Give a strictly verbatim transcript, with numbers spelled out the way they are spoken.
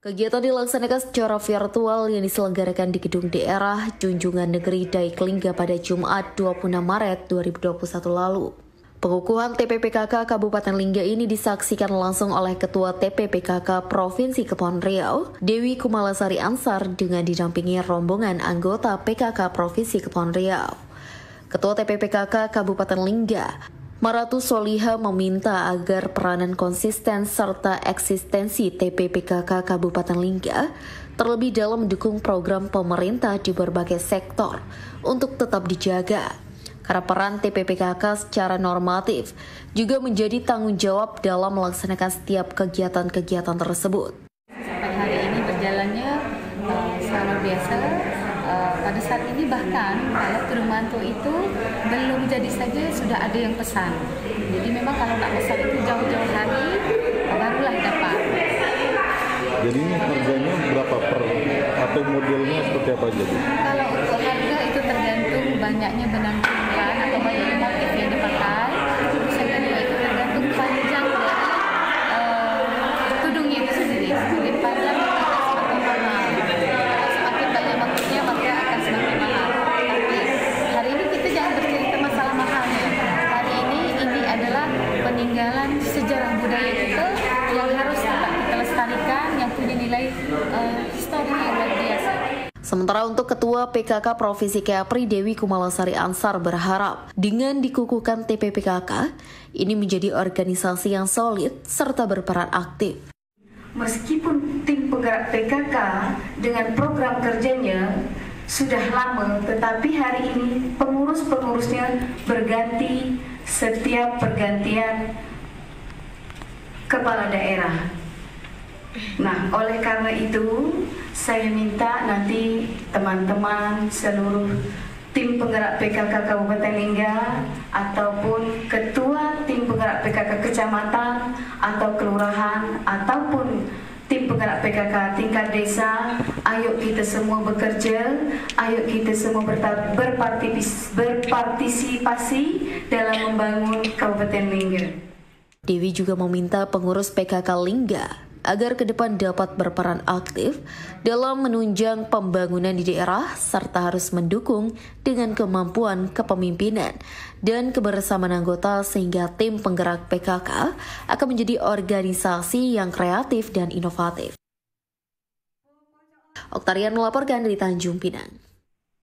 Kegiatan dilaksanakan secara virtual yang diselenggarakan di Gedung Daerah Junjungan Negeri Daeklingga pada Jumat dua puluh enam Maret dua ribu dua puluh satu lalu. Pengukuhan T P P K K Kabupaten Lingga ini disaksikan langsung oleh Ketua T P P K K Provinsi Kepulauan Riau, Dewi Kumalasari Ansar, dengan didampingi rombongan anggota P K K Provinsi Kepulauan Riau. Ketua T P P K K Kabupaten Lingga, Maratu Soliha, meminta agar peranan konsisten serta eksistensi T P P K K Kabupaten Lingga terlebih dalam mendukung program pemerintah di berbagai sektor untuk tetap dijaga. Karena peran T P P K K secara normatif juga menjadi tanggung jawab dalam melaksanakan setiap kegiatan-kegiatan tersebut. Sampai hari ini berjalannya uh, sangat biasa. Uh, pada saat ini bahkan kalau Trumanto itu belum jadi saja sudah ada yang pesan. Jadi memang kalau nak pesan itu jauh-jauh hari barulah dapat. Jadi ini harganya berapa per atau modelnya seperti apa jadi? Kalau untuk harga itu tergantung banyaknya benang jumlah atau banyaknya motif yang dipakai. Bisa juga itu tergantung panjang dari uh, tudungnya itu sendiri. Semakin panjang maka semakin mahal. Semakin banyak motifnya maka akan semakin mahal. Tapi hari ini kita jangan bercerita masalah mahalnya. Hari ini ini adalah peninggalan sejarah budaya kita yang harus tetap kita lestarikan, yang punya nilai uh, histori yang luar biasa. Sementara untuk Ketua P K K Provinsi Kepri, Dewi Kumalasari Ansar, berharap dengan dikukuhkan T P P K K ini menjadi organisasi yang solid serta berperan aktif. Meskipun tim penggerak P K K dengan program kerjanya sudah lama, tetapi hari ini pengurus-pengurusnya berganti setiap pergantian kepala daerah. Nah, oleh karena itu saya minta nanti teman-teman seluruh tim penggerak P K K Kabupaten Lingga ataupun ketua tim penggerak P K K kecamatan atau kelurahan ataupun tim penggerak P K K tingkat desa, ayo kita semua bekerja, ayo kita semua berpartisipasi dalam membangun Kabupaten Lingga. Dewi juga meminta pengurus P K K Lingga agar ke depan dapat berperan aktif dalam menunjang pembangunan di daerah serta harus mendukung dengan kemampuan kepemimpinan dan kebersamaan anggota sehingga tim penggerak P K K akan menjadi organisasi yang kreatif dan inovatif. Oktarian melaporkan dari Tanjung Pinang.